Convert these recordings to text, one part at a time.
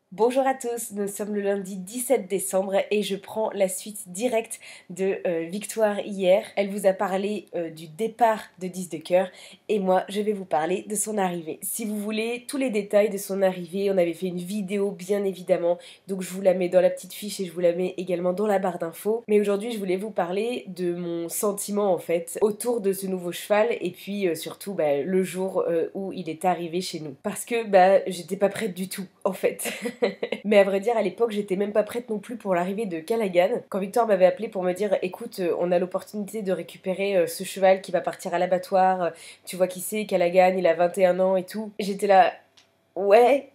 Bonjour à tous, nous sommes le lundi 17 décembre et je prends la suite directe de Victoire hier. Elle vous a parlé du départ de 10 de cœur et moi je vais vous parler de son arrivée. Si vous voulez tous les détails de son arrivée, on avait fait une vidéo bien évidemment, donc je vous la mets dans la petite fiche et je vous la mets également dans la barre d'infos. Mais aujourd'hui je voulais vous parler de mon sentiment en fait autour de ce nouveau cheval et puis surtout le jour où il est arrivé chez nous. Parce que j'étais pas prête du tout en fait. Mais à vrai dire, à l'époque, j'étais même pas prête non plus pour l'arrivée de Callaghan. Quand Victoire m'avait appelé pour me dire écoute, on a l'opportunité de récupérer ce cheval qui va partir à l'abattoir, tu vois qui c'est, Callaghan, il a 21 ans et tout. J'étais là, ouais.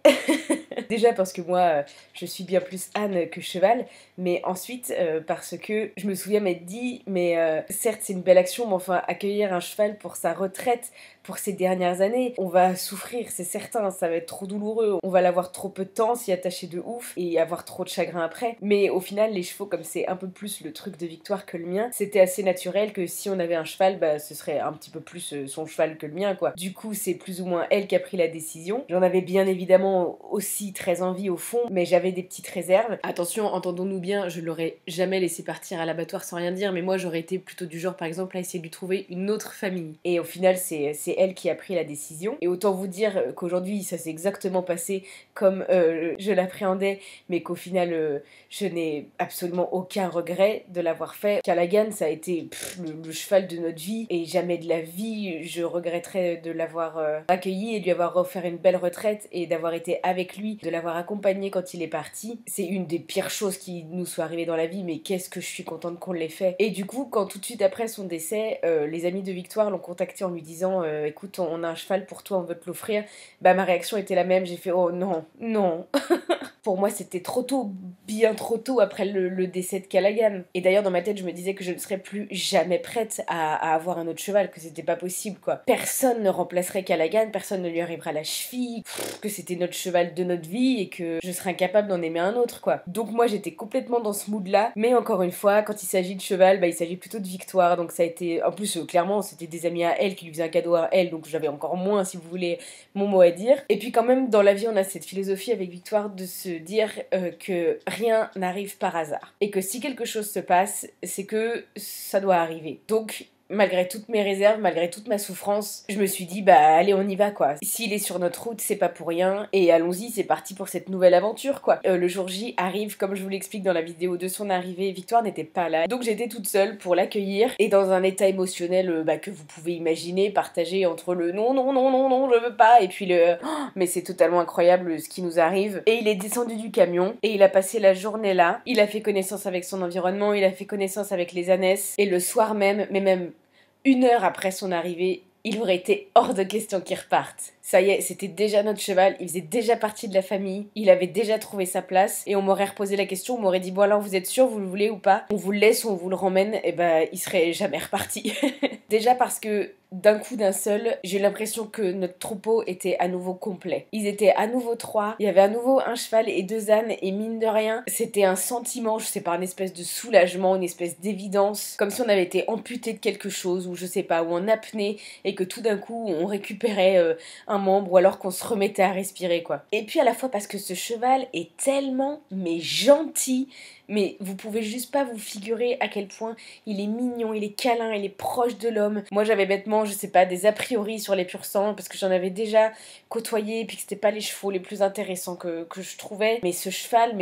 Déjà parce que moi, je suis bien plus âne que cheval, mais ensuite parce que je me souviens m'être dit, mais certes c'est une belle action, mais enfin accueillir un cheval pour sa retraite, pour ses dernières années, on va souffrir, c'est certain, ça va être trop douloureux, on va l'avoir trop peu de temps, s'y attacher de ouf et avoir trop de chagrin après. Mais au final, les chevaux, comme c'est un peu plus le truc de Victoire que le mien, c'était assez naturel que si on avait un cheval, ce serait un petit peu plus son cheval que le mien, quoi. Du coup, c'est plus ou moins elle qui a pris la décision. J'en avais bien évidemment aussi très envie au fond, mais j'avais des petites réserves. Attention, entendons-nous bien, je l'aurais jamais laissé partir à l'abattoir sans rien dire, mais moi j'aurais été plutôt du genre par exemple à essayer de lui trouver une autre famille. Et au final, c'est elle qui a pris la décision. Et autant vous dire qu'aujourd'hui, ça s'est exactement passé comme je l'appréhendais, mais qu'au final, je n'ai absolument aucun regret de l'avoir fait. Callaghan, ça a été le cheval de notre vie, et jamais de la vie je regretterais de l'avoir accueilli et de lui avoir offert une belle retraite et d'avoir été avec lui, de l'avoir accompagné quand il est parti. C'est une des pires choses qui nous soit arrivée dans la vie, mais qu'est-ce que je suis contente qu'on l'ait fait. Et du coup, quand tout de suite après son décès, les amis de Victoire l'ont contacté en lui disant écoute, on a un cheval pour toi, on veut te l'offrir. Ma réaction était la même, j'ai fait oh non, non. Pour moi, c'était trop tôt, bien trop tôt après le décès de Callaghan. Et d'ailleurs, dans ma tête, je me disais que je ne serais plus jamais prête à avoir un autre cheval, que c'était pas possible, quoi. Personne ne remplacerait Callaghan, personne ne lui arrivera à la cheville, que c'était notre cheval de notre vie et que je serais incapable d'en aimer un autre, quoi. Donc moi, j'étais complètement dans ce mood-là. Mais encore une fois, quand il s'agit de cheval, il s'agit plutôt de Victoire. Donc ça a été, en plus, clairement, c'était des amis à elle qui lui faisaient un cadeau à elle, donc j'avais encore moins, si vous voulez, mon mot à dire. Et puis quand même, dans la vie, on a cette philosophie avec Victoire de se dire que rien n'arrive par hasard. Et que si quelque chose se passe, c'est que ça doit arriver. Donc, malgré toutes mes réserves, malgré toute ma souffrance, je me suis dit allez, on y va, quoi. S'il est sur notre route, c'est pas pour rien, et allons-y, c'est parti pour cette nouvelle aventure, quoi. Le jour J arrive, comme je vous l'explique dans la vidéo de son arrivée, Victoire n'était pas là, donc j'étais toute seule pour l'accueillir, et dans un état émotionnel que vous pouvez imaginer, partagé entre le non, non, non, non, non, je veux pas, et puis le oh, mais c'est totalement incroyable ce qui nous arrive. Et il est descendu du camion, et il a passé la journée là, il a fait connaissance avec son environnement, il a fait connaissance avec les ânesses, et le soir même, mais même une heure après son arrivée, il aurait été hors de question qu'il reparte. Ça y est, c'était déjà notre cheval, il faisait déjà partie de la famille, il avait déjà trouvé sa place, et on m'aurait reposé la question, on m'aurait dit bon alors vous êtes sûr, vous le voulez ou pas? On vous le laisse ou on vous le ramène, et il serait jamais reparti. Déjà parce que d'un coup d'un seul, j'ai l'impression que notre troupeau était à nouveau complet. Ils étaient à nouveau 3, il y avait à nouveau un cheval et 2 ânes, et mine de rien, c'était un sentiment, je sais pas, une espèce de soulagement, une espèce d'évidence, comme si on avait été amputé de quelque chose, ou je sais pas, ou en apnée, et que tout d'un coup on récupérait un membre, ou alors qu'on se remettait à respirer, quoi. Et puis à la fois parce que ce cheval est tellement, mais gentil, mais vous pouvez juste pas vous figurer à quel point il est mignon, il est câlin, il est proche de l'homme. Moi j'avais bêtement, je sais pas, des a priori sur les pur sang parce que j'en avais déjà côtoyé et puis que c'était pas les chevaux les plus intéressants que je trouvais. Mais ce cheval,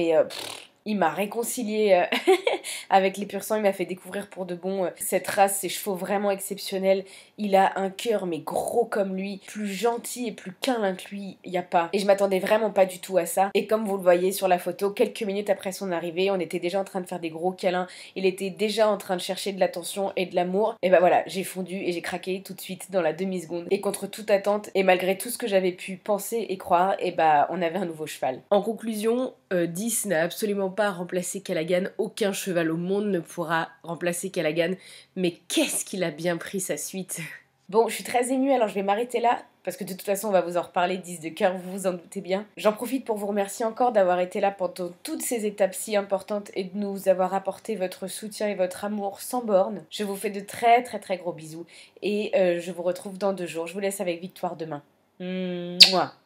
il m'a réconcilié avec les pur sang, il m'a fait découvrir pour de bon cette race, ces chevaux vraiment exceptionnels. Il a un cœur mais gros comme lui, plus gentil et plus câlin que lui, y a pas. Et je m'attendais vraiment pas du tout à ça. Et comme vous le voyez sur la photo, quelques minutes après son arrivée, on était déjà en train de faire des gros câlins. Il était déjà en train de chercher de l'attention et de l'amour. Et voilà, j'ai fondu et j'ai craqué tout de suite dans la demi-seconde. Et contre toute attente et malgré tout ce que j'avais pu penser et croire, on avait un nouveau cheval. En conclusion, 10 n'a absolument pas remplacé Callaghan, aucun cheval au monde ne pourra remplacer Callaghan, mais qu'est-ce qu'il a bien pris sa suite. Bon, je suis très émue, alors je vais m'arrêter là, parce que de toute façon on va vous en reparler, 10 de cœur, vous vous en doutez bien. J'en profite pour vous remercier encore d'avoir été là pendant toutes ces étapes si importantes et de nous avoir apporté votre soutien et votre amour sans borne. Je vous fais de très très très gros bisous, et je vous retrouve dans 2 jours. Je vous laisse avec Victoire demain. Mouah.